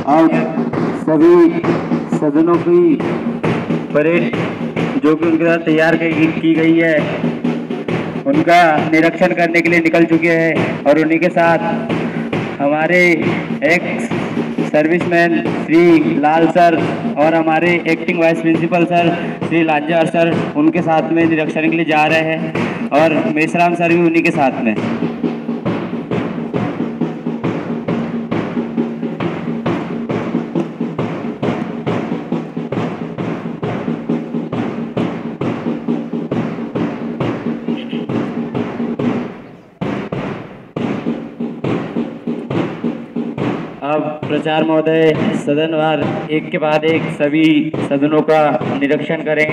अब सभी सदनों की परेड जो कि उनके साथ तैयार की गई है उनका निरीक्षण करने के लिए निकल चुके हैं और उन्हीं के साथ हमारे ex serviceman Shri Lal sir और हमारे acting vice principal sir Shri Lanja sir उनके साथ में निरीक्षण के लिए जा रहे हैं और मेसराम सर भी उन्हीं के साथ में। अब प्राचार्य महोदय सदनवार एक के बाद एक सभी सदनों का निरीक्षण करेंगे।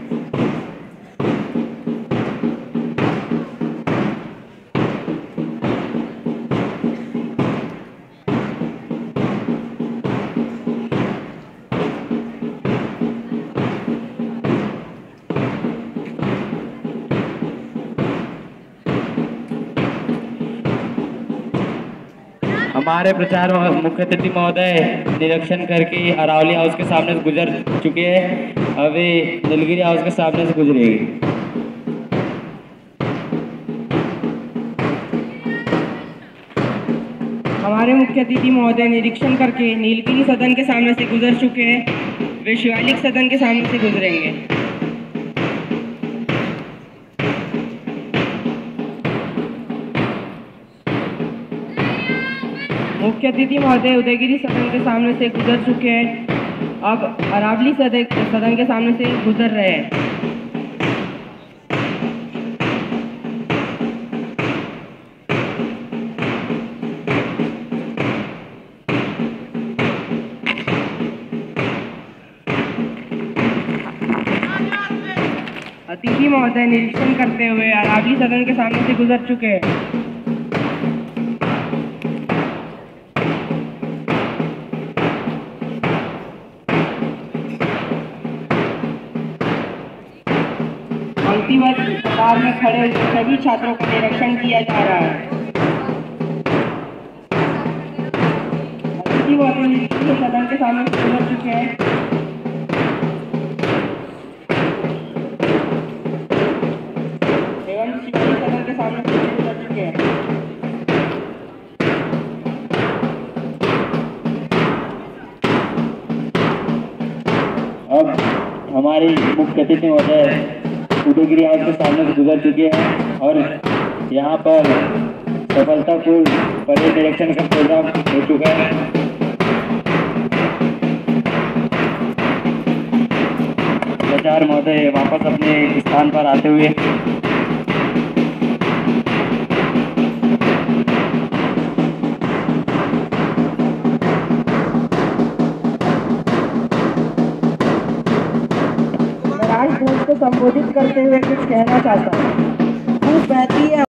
हमारे प्रचार मुख्य अतिथि महोदय निरीक्षण करके अरावली हाउस के सामने से गुजर चुके हैं। अब वे नीलगिरी हाउस के सामने से गुजरेंगे। हमारे मुख्य अतिथि महोदय निरीक्षण करके नीलगिरी सदन के सामने से गुजर चुके हैं। वे शिवालिक सदन के सामने से गुजरेंगे। मुख्य अतिथि महोदय उदयगिरी सदन के सामने से गुजर चुके हैं। अब अरावली सदन के सामने से गुजर रहे हैं। अतिथि महोदय निरीक्षण करते हुए अरावली सदन के सामने से गुजर चुके हैं। पंक्तिबद्ध कतार में खड़े हुए सभी छात्रों का निरीक्षण किया जा रहा है। अतिथि महोदय सदन के सामने से गुजर चुके हैं। एवं शिवालिक सदन के सामने से गुजर चुके हैं। अब हमारी मुख्य अतिथि महोदय उदयगिरी हाउस के सामने से गुजर चुके हैं और यहाँ पर सफलतापूर्ण परेड निरीक्षण का प्रोग्राम हो चुका है। प्राचार्य महोदय वापस अपने स्थान पर आते हुए को संबोधित करते हुए कुछ कहना चाहता हूँ। खूब बहती है